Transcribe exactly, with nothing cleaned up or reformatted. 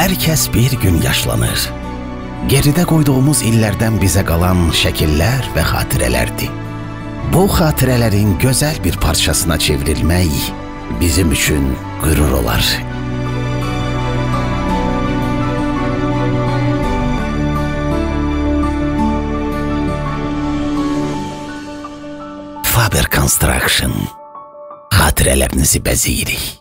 Hər kəs bir gün yaşlanır. Geridə qoyduğumuz illərdən bizə qalan şəkillər və xatirələrdir. Bu xatirələrin gözəl bir parçasına çevrilmək bizim üçün qürur olar. Faber Construction. Xatirələrinizi bəzəyirik.